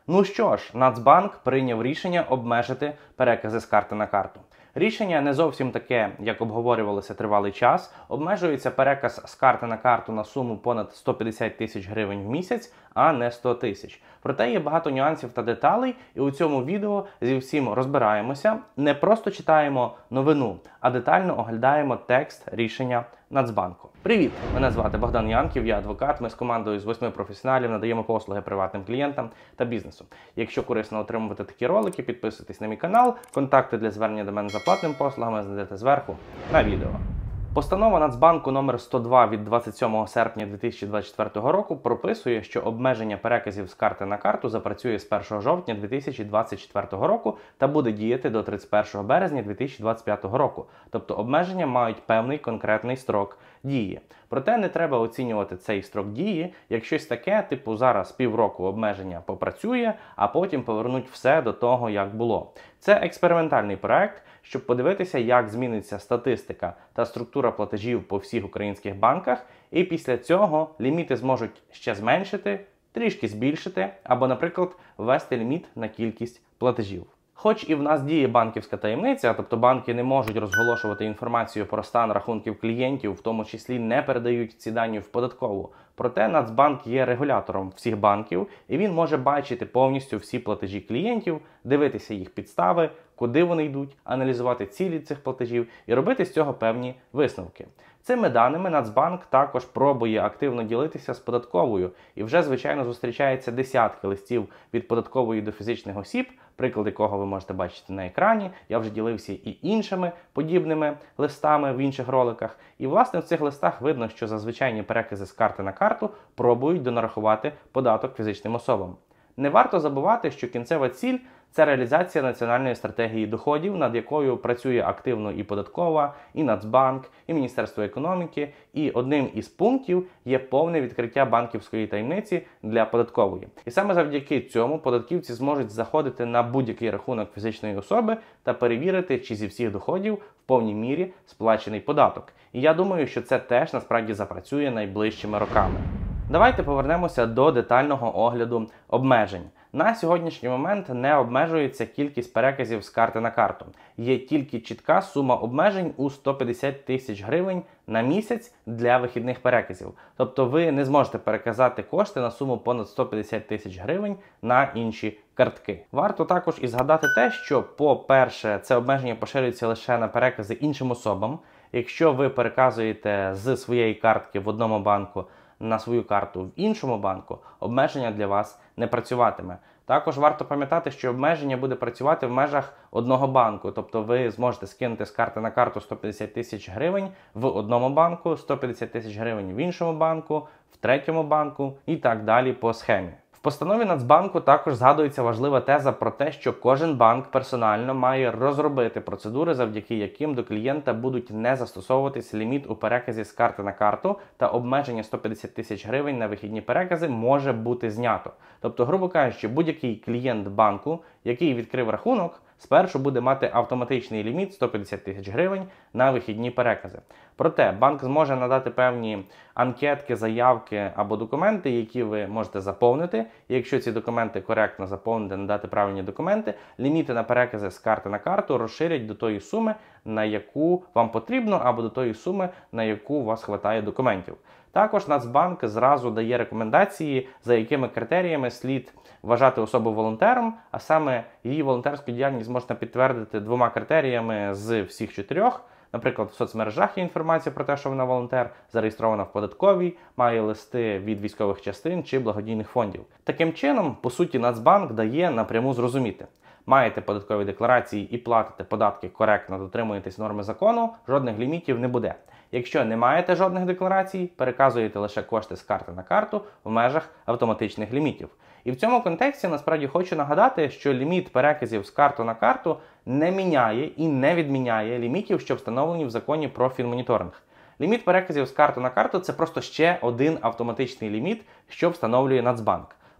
Ну що ж, Нацбанк прийняв рішення обмежити перекази з карти на карту. Рішення не зовсім таке, як обговорювалося тривалий час. Обмежується переказ з карти на карту на суму понад 150 тисяч гривень в місяць, а не 100 тисяч. Проте є багато нюансів та деталей, і у цьому відео зі всім розбираємося. Не просто читаємо новину, а детально оглядаємо текст рішення Нацбанку. Привіт! Мене звати Богдан Янків, я адвокат. Ми з командою з 8 професіоналів надаємо послуги приватним клієнтам та бізнесу. Якщо корисно отримувати такі ролики, підписуйтесь на мій канал. Контакти для звернення до мене за платними послугами знайдете зверху на відео. Постанова Нацбанку номер 102 від 27 серпня 2024 року прописує, що обмеження переказів з карти на карту запрацює з 1 жовтня 2024 року та буде діяти до 31 березня 2025 року. Тобто обмеження мають певний конкретний строк дії. Проте не треба оцінювати цей строк дії як щось таке, типу зараз півроку обмеження попрацює, а потім повернуть все до того, як було. Це експериментальний проект, щоб подивитися, як зміниться статистика та структура платежів по всіх українських банках, і після цього ліміти зможуть ще зменшити, трішки збільшити, або, наприклад, ввести ліміт на кількість платежів. Хоч і в нас діє банківська таємниця, тобто банки не можуть розголошувати інформацію про стан рахунків клієнтів, в тому числі не передають ці дані в податкову. Проте Нацбанк є регулятором всіх банків, і він може бачити повністю всі платежі клієнтів, дивитися їх підстави, куди вони йдуть, аналізувати цілі цих платежів і робити з цього певні висновки. Цими даними Нацбанк також пробує активно ділитися з податковою, і вже, звичайно, зустрічається десятки листів від податкової до фізичних осіб, приклад якого ви можете бачити на екрані. Я вже ділився і іншими подібними листами в інших роликах. І, власне, в цих листах видно, що за звичайні перекази з карти на карту пробують донарахувати податок фізичним особам. Не варто забувати, що кінцева ціль – це реалізація національної стратегії доходів, над якою працює активно і податкова, і Нацбанк, і Міністерство економіки. І одним із пунктів є повне відкриття банківської таємниці для податкової. І саме завдяки цьому податківці зможуть заходити на будь-який рахунок фізичної особи та перевірити, чи зі всіх доходів в повній мірі сплачений податок. І я думаю, що це теж насправді запрацює найближчими роками. Давайте повернемося до детального огляду обмежень. На сьогоднішній момент не обмежується кількість переказів з карти на карту. Є тільки чітка сума обмежень у 150 тисяч гривень на місяць для вихідних переказів. Тобто ви не зможете переказати кошти на суму понад 150 тисяч гривень на інші картки. Варто також і згадати те, що, по-перше, це обмеження поширюється лише на перекази іншим особам. Якщо ви переказуєте з своєї картки в одному банку на свою карту в іншому банку, обмеження для вас не працюватиме. Також варто пам'ятати, що обмеження буде працювати в межах одного банку. Тобто ви зможете скинути з карти на карту 150 тисяч гривень в одному банку, 150 тисяч гривень в іншому банку, в третьому банку і так далі по схемі. В постанові Нацбанку також згадується важлива теза про те, що кожен банк персонально має розробити процедури, завдяки яким до клієнта будуть не застосовуватись ліміт у переказі з карти на карту, та обмеження 150 тисяч гривень на вихідні перекази може бути знято. Тобто, грубо кажучи, будь-який клієнт банку, який відкрив рахунок, спершу буде мати автоматичний ліміт 150 тисяч гривень на вихідні перекази. Проте банк зможе надати певні анкетки, заявки або документи, які ви можете заповнити. І якщо ці документи коректно заповнити, надати правильні документи, ліміти на перекази з карти на карту розширять до тої суми, на яку вам потрібно, або до тої суми, на яку у вас вистачає документів. Також Нацбанк зразу дає рекомендації, за якими критеріями слід вважати особу волонтером, а саме її волонтерську діяльність можна підтвердити двома критеріями з всіх 4. Наприклад, в соцмережах є інформація про те, що вона волонтер, зареєстрована в податковій, має листи від військових частин чи благодійних фондів. Таким чином, по суті, Нацбанк дає напряму зрозуміти. Маєте податкові декларації і платите податки коректно, дотримуєтесь норми закону, жодних лімітів не буде. Якщо не маєте жодних декларацій, переказуєте лише кошти з карти на карту в межах автоматичних лімітів. І в цьому контексті насправді хочу нагадати, що ліміт переказів з карти на карту не міняє і не відміняє лімітів, що встановлені в законі про фінмоніторинг. Ліміт переказів з карти на карту – це просто ще один автоматичний ліміт, що встановлює Нацбанк.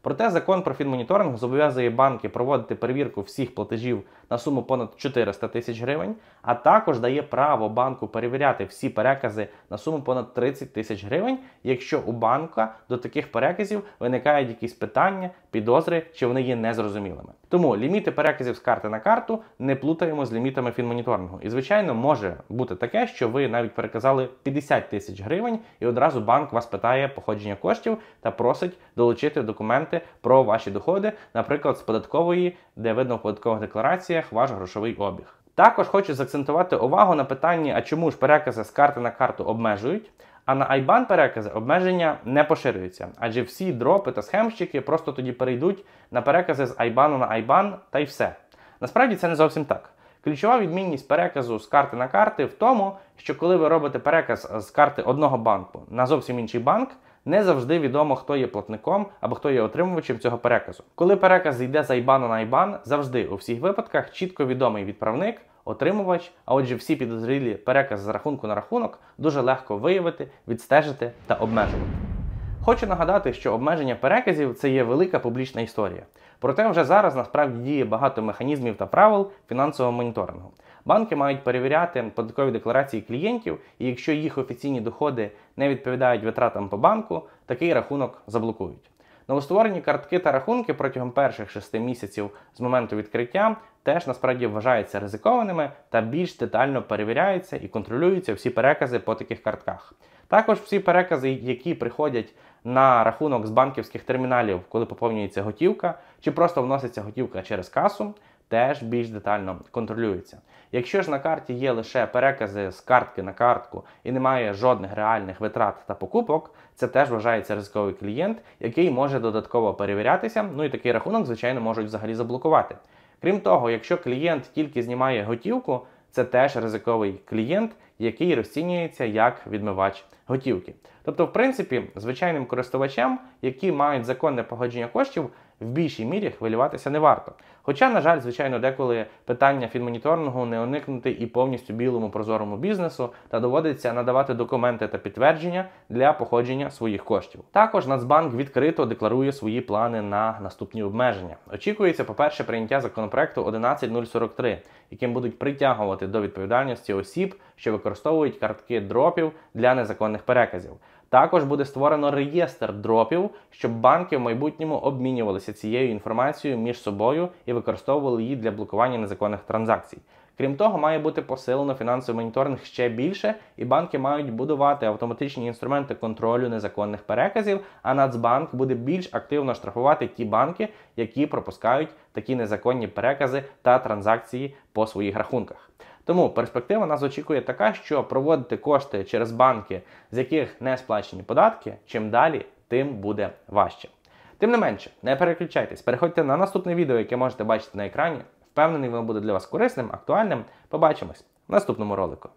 Проте закон про фінмоніторинг зобов'язує банки проводити перевірку всіх платежів на суму понад 400 тисяч гривень, а також дає право банку перевіряти всі перекази на суму понад 30 тисяч гривень, якщо у банка до таких переказів виникають якісь питання, підозри, чи вони є незрозумілими. Тому ліміти переказів з карти на карту не плутаємо з лімітами фінмоніторингу. І, звичайно, може бути таке, що ви навіть переказали 50 тисяч гривень і одразу банк вас питає походження коштів та просить долучити документи про ваші доходи, наприклад, з податкової, де видно в податкових деклараціях ваш грошовий обіг. Також хочу заакцентувати увагу на питанні, а чому ж перекази з карти на карту обмежують, а на IBAN перекази обмеження не поширюються, адже всі дропи та схемщики просто тоді перейдуть на перекази з IBAN на IBAN та й все. Насправді це не зовсім так. Ключова відмінність переказу з карти на карти в тому, що коли ви робите переказ з карти одного банку на зовсім інший банк, не завжди відомо, хто є платником або хто є отримувачем цього переказу. Коли переказ йде з IBAN на IBAN, завжди у всіх випадках чітко відомий відправник, отримувач, а отже всі підозрілі перекази з рахунку на рахунок дуже легко виявити, відстежити та обмежувати. Хочу нагадати, що обмеження переказів – це є велика публічна історія. Проте вже зараз насправді діє багато механізмів та правил фінансового моніторингу. Банки мають перевіряти податкові декларації клієнтів, і якщо їх офіційні доходи не відповідають витратам по банку, такий рахунок заблокують. Новостворені картки та рахунки протягом перших 6 місяців з моменту відкриття теж насправді вважаються ризикованими та більш детально перевіряються і контролюються всі перекази по таких картках. Також всі перекази, які приходять на рахунок з банківських терміналів, коли поповнюється готівка, чи просто вноситься готівка через касу, теж більш детально контролюються. Якщо ж на карті є лише перекази з картки на картку і немає жодних реальних витрат та покупок, це теж вважається ризиковий клієнт, який може додатково перевірятися, ну і такий рахунок, звичайно, можуть взагалі заблокувати. Крім того, якщо клієнт тільки знімає готівку, це теж ризиковий клієнт, який розцінюється як відмивач готівки. Тобто, в принципі, звичайним користувачам, які мають законне походження коштів, в більшій мірі хвилюватися не варто. Хоча, на жаль, звичайно, деколи питання фінмоніторингу не уникнути і повністю білому прозорому бізнесу, та доводиться надавати документи та підтвердження для походження своїх коштів. Також Нацбанк відкрито декларує свої плани на наступні обмеження. Очікується, по-перше, прийняття законопроекту 11043, яким будуть притягувати до відповідальності осіб, що використовують картки дропів для незаконних переказів. Також буде створено реєстр дропів, щоб банки в майбутньому обмінювалися цією інформацією між собою і використовували її для блокування незаконних транзакцій. Крім того, має бути посилено фінансовий моніторинг ще більше, і банки мають будувати автоматичні інструменти контролю незаконних переказів, а Нацбанк буде більш активно штрафувати ті банки, які пропускають такі незаконні перекази та транзакції по своїх рахунках. Тому перспектива нас очікує така, що проводити кошти через банки, з яких не сплачені податки, чим далі, тим буде важче. Тим не менше, не переключайтесь, переходьте на наступне відео, яке можете бачити на екрані. Впевнений, воно буде для вас корисним, актуальним. Побачимось в наступному ролику.